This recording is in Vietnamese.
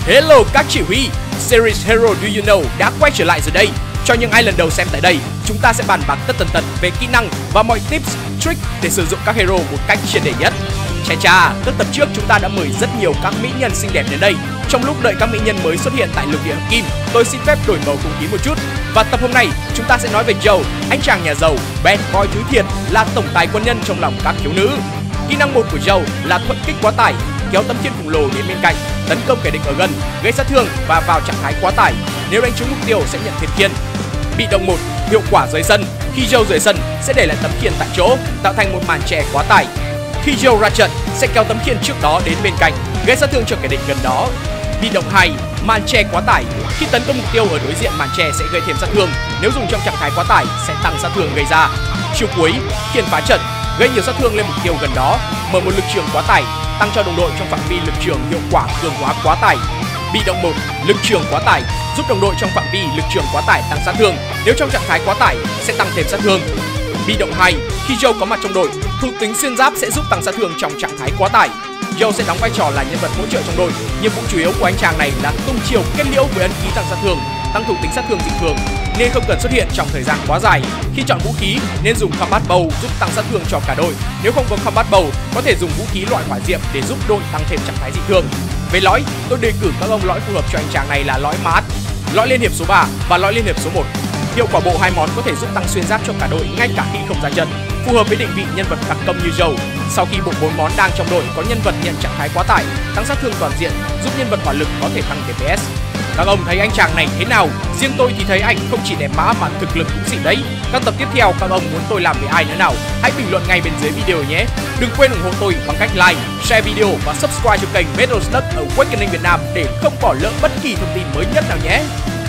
Hello các chỉ huy, series Hero Do You Know đã quay trở lại rồi đây. Cho những ai lần đầu xem tại đây, chúng ta sẽ bàn bạc tất tần tật về kỹ năng và mọi tips, trick để sử dụng các hero một cách triệt để nhất. Chà, các tập trước chúng ta đã mời rất nhiều các mỹ nhân xinh đẹp đến đây. Trong lúc đợi các mỹ nhân mới xuất hiện tại lục địa hợp kim, tôi xin phép đổi màu không khí một chút. Và tập hôm nay chúng ta sẽ nói về Joe, anh chàng nhà giàu, bad boy thứ thiệt, là tổng tài quân nhân trong lòng các thiếu nữ. Kỹ năng 1 của Joe là thuận kích quá tải, kéo tấm khiên khổng lồ đến bên cạnh, tấn công kẻ địch ở gần, gây sát thương và vào trạng thái quá tải. Nếu đánh trúng mục tiêu sẽ nhận thiệt khiên. Bị động 1, hiệu quả dưới sân. Khi Joe rời sân sẽ để lại tấm khiên tại chỗ, tạo thành một màn che quá tải. Khi Joe ra trận sẽ kéo tấm khiên trước đó đến bên cạnh, gây sát thương cho kẻ địch gần đó. Bị động 2, màn che quá tải. Khi tấn công mục tiêu ở đối diện, màn che sẽ gây thêm sát thương. Nếu dùng trong trạng thái quá tải sẽ tăng sát thương gây ra. Chiêu cuối, khiên phá trận, gây nhiều sát thương lên mục tiêu gần đó, mở một lực trường quá tải, tăng cho đồng đội trong phạm vi lực trường hiệu quả cường hóa quá tải. Bị động 1, lực trường quá tải, giúp đồng đội trong phạm vi lực trường quá tải tăng sát thương. Nếu trong trạng thái quá tải sẽ tăng thêm sát thương. Bị động 2, khi Joe có mặt trong đội, thuộc tính xuyên giáp sẽ giúp tăng sát thương trong trạng thái quá tải. Joe sẽ đóng vai trò là nhân vật hỗ trợ trong đội. Nhiệm vụ chủ yếu của anh chàng này là tung chiều kết liễu với ấn ký tăng sát thương, tăng thuộc tính sát thương dị thường, nên không cần xuất hiện trong thời gian quá dài. Khi chọn vũ khí nên dùng combat bow giúp tăng sát thương cho cả đội. Nếu không có combat bow, có thể dùng vũ khí loại hỏa diệm để giúp đội tăng thêm trạng thái dị thường. Về lõi, tôi đề cử các ông lõi phù hợp cho anh chàng này là lõi mát, lõi liên hiệp số 3 và lõi liên hiệp số 1. Hiệu quả bộ hai món có thể giúp tăng xuyên giáp cho cả đội ngay cả khi không ra trận, phù hợp với định vị nhân vật đặc công như Joe. Sau khi bộ 4 món đang trong đội có nhân vật nhận trạng thái quá tải, tăng sát thương toàn diện, giúp nhân vật hỏa lực có thể tăng DPS. Các ông thấy anh chàng này thế nào? Riêng tôi thì thấy anh không chỉ đẹp mã mà thực lực cũng xịn đấy. Các tập tiếp theo các ông muốn tôi làm với ai nữa nào? Hãy bình luận ngay bên dưới video nhé. Đừng quên ủng hộ tôi bằng cách like, share video và subscribe cho kênh Battlestar Awakening Việt Nam để không bỏ lỡ bất kỳ thông tin mới nhất nào nhé.